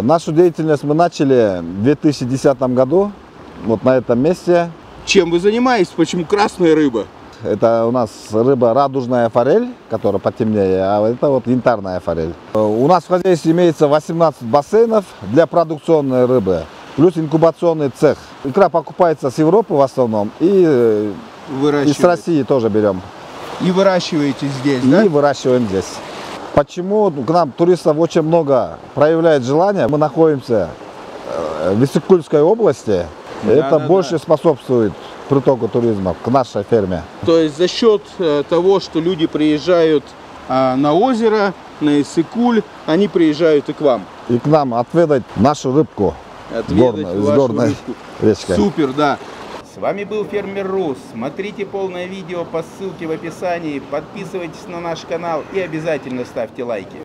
Нашу деятельность мы начали в 2010 году, вот на этом месте. Чем вы занимаетесь? Почему красная рыба? Это у нас рыба радужная форель, которая потемнее, а это вот янтарная форель. У нас в хозяйстве имеется 18 бассейнов для продукционной рыбы, плюс инкубационный цех. Икра покупается с Европы в основном и с России тоже берем. И выращиваете здесь, да? И выращиваем здесь. Почему к нам туристов очень много проявляет желание? Мы находимся в Иссык-Кульской области. Это больше способствует притоку туризма к нашей ферме. То есть за счет того, что люди приезжают на озеро, на Иссык-Куль, они приезжают и к вам. И к нам отведать нашу рыбку с горной речкой. Супер, да. С вами был Фермер Рус. Смотрите полное видео по ссылке в описании, подписывайтесь на наш канал и обязательно ставьте лайки.